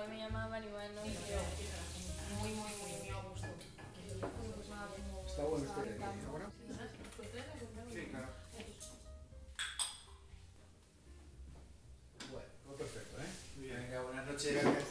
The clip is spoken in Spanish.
igual me llama Maribel, ¿no? Muy a gusto. Está bueno este de aquí, ¿no? Bueno. Sí, claro. Bueno, todo perfecto, ¿eh? Muy bien. Venga, buenas noches. Gracias.